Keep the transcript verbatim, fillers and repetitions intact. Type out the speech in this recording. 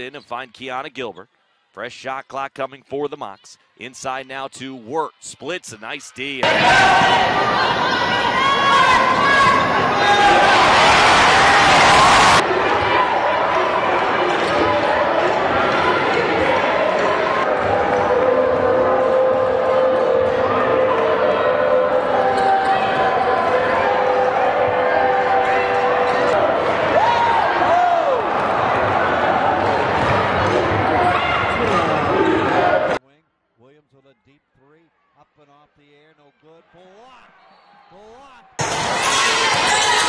In and find Kiana Gilbert. Fresh shot clock coming for the Mocs. Inside now to Wirt. Splits a nice D. With a deep three, up and off the air, no good. Block, block.